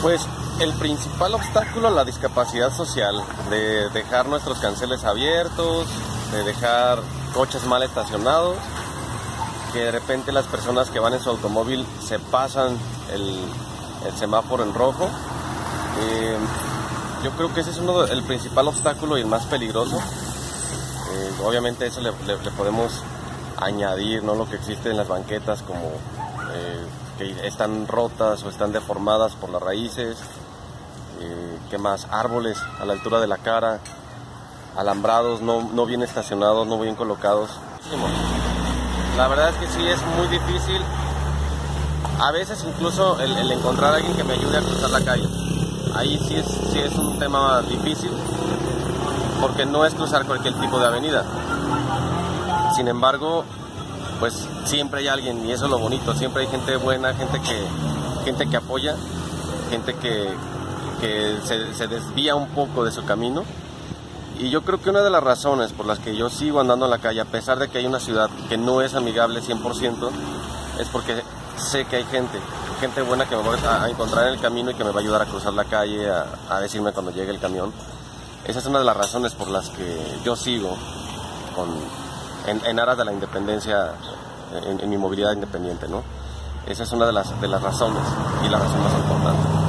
Pues el principal obstáculo, la discapacidad social, de dejar nuestros canceles abiertos, de dejar coches mal estacionados, que de repente las personas que van en su automóvil se pasan el semáforo en rojo. Yo creo que ese es el principal obstáculo y el más peligroso. Obviamente eso le podemos añadir, ¿no?, lo que existe en las banquetas, como que están rotas o están deformadas por las raíces. ¿Qué más? Árboles a la altura de la cara, alambrados no bien estacionados, no bien colocados. La verdad es que sí, es muy difícil. A veces incluso el encontrar a alguien que me ayude a cruzar la calle. Ahí sí es un tema difícil, porque no es cruzar cualquier tipo de avenida. Sin embargo, pues siempre hay alguien, y eso es lo bonito. Siempre hay gente buena, gente que apoya, gente que se desvía un poco de su camino. Y yo creo que una de las razones por las que yo sigo andando en la calle, a pesar de que hay una ciudad que no es amigable 100%, es porque sé que hay gente buena que me va a encontrar en el camino y que me va a ayudar a cruzar la calle, a decirme cuando llegue el camión. Esa es una de las razones por las que yo sigo en aras de la independencia, en mi movilidad independiente, ¿no? Esa es una de las razones, y la razón más importante.